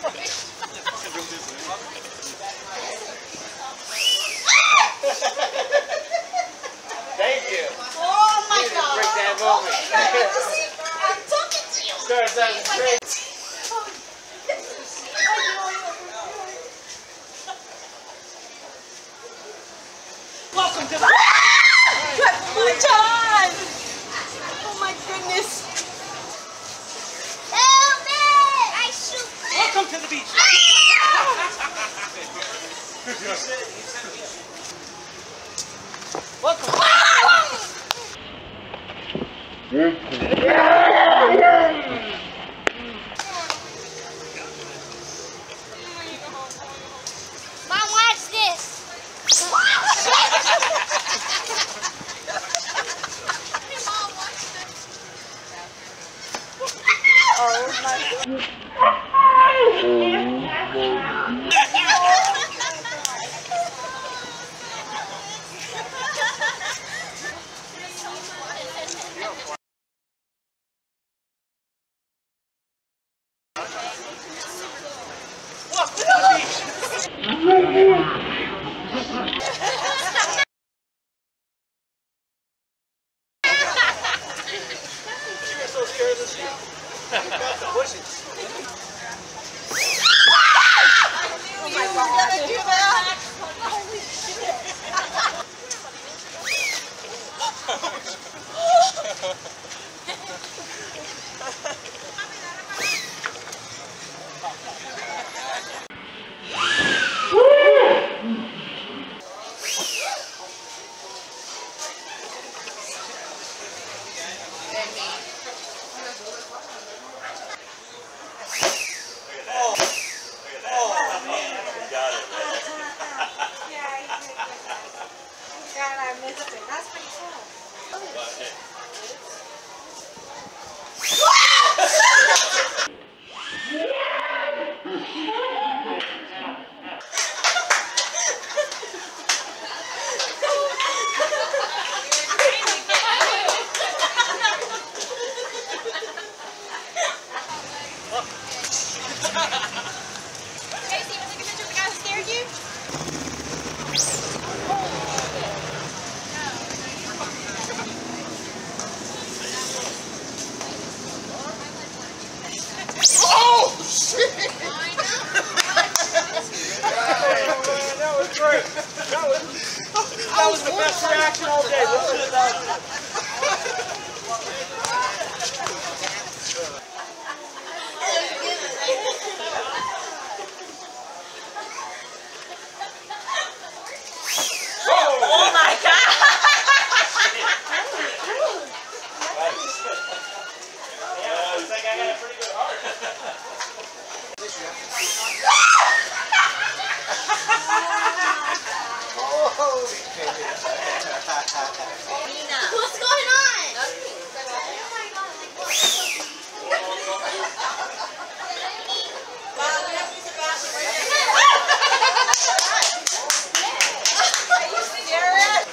Thank you. Oh my God. Break that moment. I'm talking to you. Start sounding crazy. Welcome to the... Oh my God! Oh my goodness! Help me! I shoot. Welcome to the beach. Welcome. Mom, watch this. Oh my goodness. Welcome to the beach. You were so scared of this thing. You got the bushes. Oh my God. Gonna do that? Holy shit. God, I missed it. That's pretty cool. Casey, you want to take a picture of the guy who scared you? Oh, shit! That was great. That was the best reaction all day. Listen to that. Oh my God! Yeah, looks like I got a pretty good heart. What's going on? Mom, we have to use the bathroom right now. Are you serious?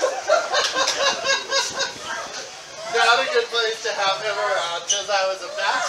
Not a good place to have him around because I was a bad